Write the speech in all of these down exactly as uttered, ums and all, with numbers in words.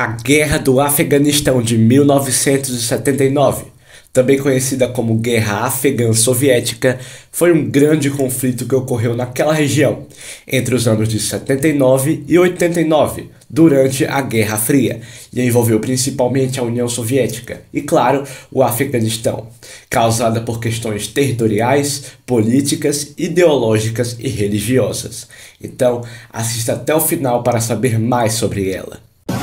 A Guerra do Afeganistão de mil novecentos e setenta e nove, também conhecida como Guerra Afegã Soviética, foi um grande conflito que ocorreu naquela região entre os anos de setenta e nove e oitenta e nove, durante a Guerra Fria, e envolveu principalmente a União Soviética e, claro, o Afeganistão, causada por questões territoriais, políticas, ideológicas e religiosas. Então, assista até o final para saber mais sobre ela.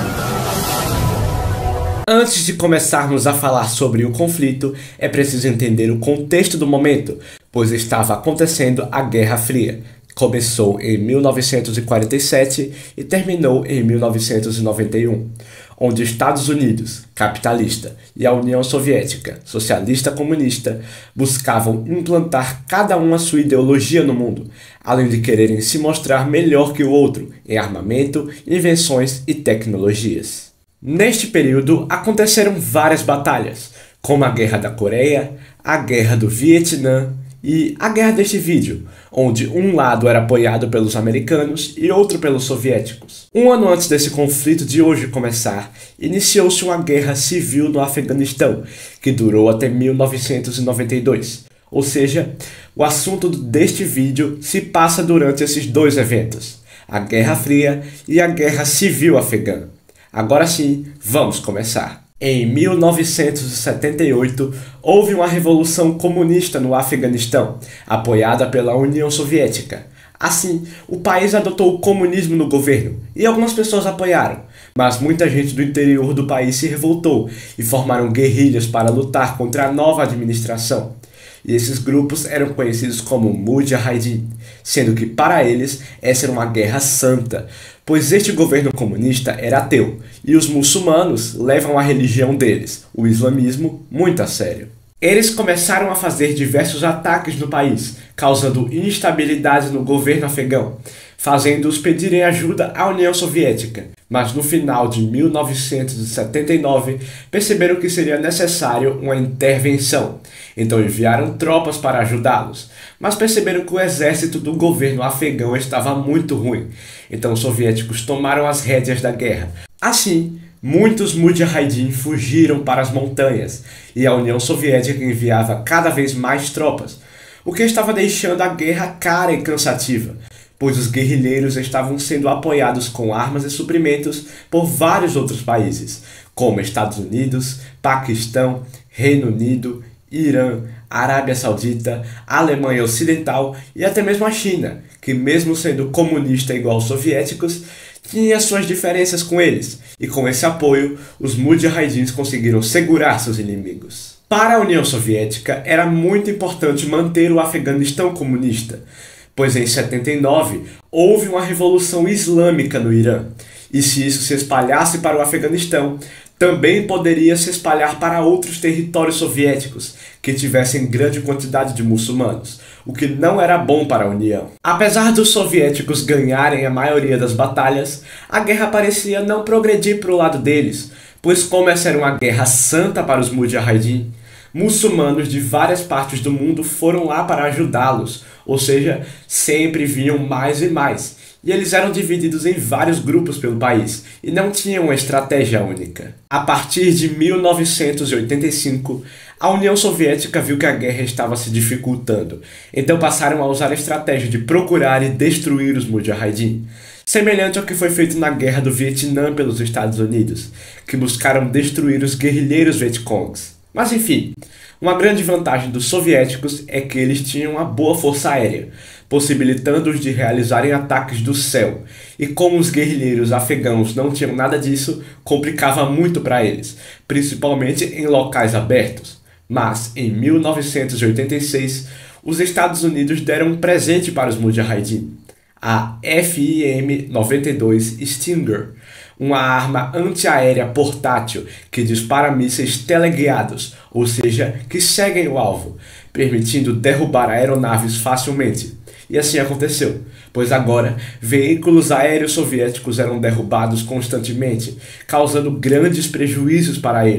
Antes de começarmos a falar sobre o conflito, é preciso entender o contexto do momento, pois estava acontecendo a Guerra Fria. Começou em mil novecentos e quarenta e sete e terminou em mil novecentos e noventa e um, onde os Estados Unidos, capitalista, e a União Soviética, socialista comunista, buscavam implantar cada um a sua ideologia no mundo, além de quererem se mostrar melhor que o outro em armamento, invenções e tecnologias. Neste período, aconteceram várias batalhas, como a Guerra da Coreia, a Guerra do Vietnã e a Guerra deste vídeo, onde um lado era apoiado pelos americanos e outro pelos soviéticos. Um ano antes desse conflito de hoje começar, iniciou-se uma guerra civil no Afeganistão, que durou até mil novecentos e noventa e dois. Ou seja, o assunto deste vídeo se passa durante esses dois eventos, a Guerra Fria e a Guerra Civil Afegã. Agora sim, vamos começar. Em mil novecentos e setenta e oito, houve uma revolução comunista no Afeganistão, apoiada pela União Soviética. Assim, o país adotou o comunismo no governo, e algumas pessoas apoiaram, mas muita gente do interior do país se revoltou e formaram guerrilhas para lutar contra a nova administração. E esses grupos eram conhecidos como Mujahideen, sendo que para eles essa era uma guerra santa, pois este governo comunista era ateu, e os muçulmanos levam a religião deles, o islamismo, muito a sério. Eles começaram a fazer diversos ataques no país, causando instabilidade no governo afegão, fazendo-os pedirem ajuda à União Soviética. Mas no final de mil novecentos e setenta e nove, perceberam que seria necessário uma intervenção. Então enviaram tropas para ajudá-los, mas perceberam que o exército do governo afegão estava muito ruim. Então os soviéticos tomaram as rédeas da guerra. Assim, muitos Mujahideen fugiram para as montanhas, e a União Soviética enviava cada vez mais tropas, o que estava deixando a guerra cara e cansativa, pois os guerrilheiros estavam sendo apoiados com armas e suprimentos por vários outros países, como Estados Unidos, Paquistão, Reino Unido, Irã, Arábia Saudita, Alemanha Ocidental e até mesmo a China, que mesmo sendo comunista igual aos soviéticos, tinha suas diferenças com eles, e com esse apoio, os Mujahideens conseguiram segurar seus inimigos. Para a União Soviética, era muito importante manter o Afeganistão comunista, pois em setenta e nove houve uma revolução islâmica no Irã, e se isso se espalhasse para o Afeganistão, também poderia se espalhar para outros territórios soviéticos que tivessem grande quantidade de muçulmanos, o que não era bom para a União. Apesar dos soviéticos ganharem a maioria das batalhas, a guerra parecia não progredir para o lado deles, pois como essa era uma guerra santa para os Mujahideen, muçulmanos de várias partes do mundo foram lá para ajudá-los, ou seja, sempre vinham mais e mais, e eles eram divididos em vários grupos pelo país, e não tinham uma estratégia única. A partir de mil novecentos e oitenta e cinco, a União Soviética viu que a guerra estava se dificultando, então passaram a usar a estratégia de procurar e destruir os Mujahideen, semelhante ao que foi feito na Guerra do Vietnã pelos Estados Unidos, que buscaram destruir os guerrilheiros Vietcongs. Mas enfim, uma grande vantagem dos soviéticos é que eles tinham uma boa força aérea, possibilitando-os de realizarem ataques do céu, e como os guerrilheiros afegãos não tinham nada disso, complicava muito para eles, principalmente em locais abertos. Mas, em mil novecentos e oitenta e seis, os Estados Unidos deram um presente para os Mujahideen, a F I M noventa e dois Stinger, uma arma antiaérea portátil que dispara mísseis teleguiados, ou seja, que seguem o alvo, permitindo derrubar aeronaves facilmente. E assim aconteceu, pois agora veículos aéreos soviéticos eram derrubados constantemente, causando grandes prejuízos para eles.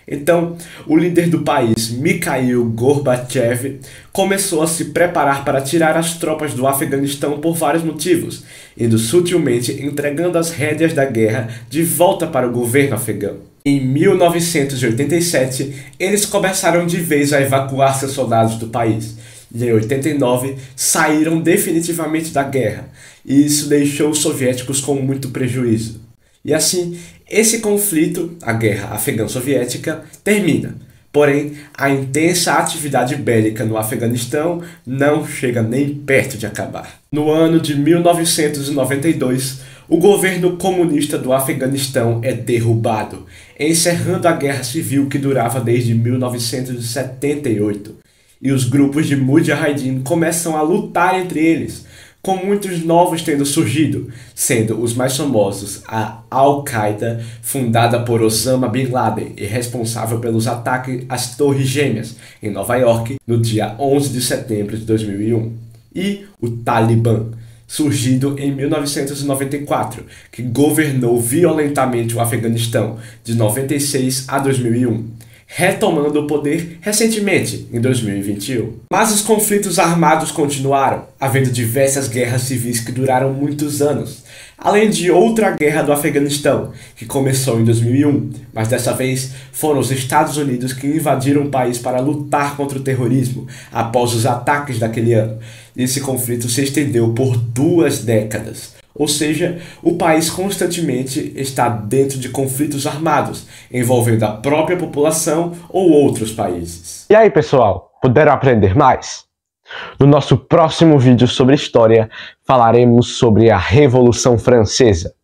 Então, o líder do país, Mikhail Gorbachev, começou a se preparar para tirar as tropas do Afeganistão por vários motivos, indo sutilmente entregando as rédeas da guerra de volta para o governo afegão. Em mil novecentos e oitenta e sete, eles começaram de vez a evacuar seus soldados do país, e em oitenta e nove saíram definitivamente da guerra, e isso deixou os soviéticos com muito prejuízo. E assim, esse conflito, a Guerra Afegã-Soviética, termina. Porém, a intensa atividade bélica no Afeganistão não chega nem perto de acabar. No ano de mil novecentos e noventa e dois, o governo comunista do Afeganistão é derrubado, encerrando a guerra civil que durava desde mil novecentos e setenta e oito. E os grupos de Mujahideen começam a lutar entre eles, com muitos novos tendo surgido, sendo os mais famosos a Al-Qaeda, fundada por Osama Bin Laden e responsável pelos ataques às Torres Gêmeas, em Nova York, no dia onze de setembro de dois mil e um, e o Talibã, surgido em mil novecentos e noventa e quatro, que governou violentamente o Afeganistão de noventa e seis a dois mil e um. Retomando o poder recentemente, em dois mil e vinte e um. Mas os conflitos armados continuaram, havendo diversas guerras civis que duraram muitos anos, além de outra guerra do Afeganistão, que começou em dois mil e um, mas dessa vez foram os Estados Unidos que invadiram o país para lutar contra o terrorismo após os ataques daquele ano. Esse conflito se estendeu por duas décadas. Ou seja, o país constantemente está dentro de conflitos armados, envolvendo a própria população ou outros países. E aí, pessoal, puderam aprender mais? No nosso próximo vídeo sobre história, falaremos sobre a Revolução Francesa,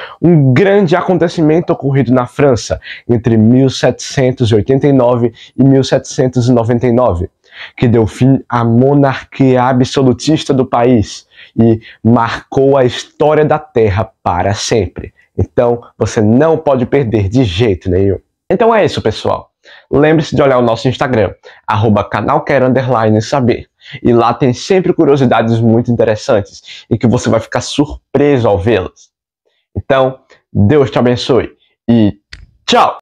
um grande acontecimento ocorrido na França entre mil setecentos e oitenta e nove e mil setecentos e noventa e nove, que deu fim à monarquia absolutista do país e marcou a história da Terra para sempre. Então, você não pode perder de jeito nenhum. Então é isso, pessoal. Lembre-se de olhar o nosso Instagram, arroba canalquer underline saber. E lá tem sempre curiosidades muito interessantes e que você vai ficar surpreso ao vê-las. Então, Deus te abençoe e tchau!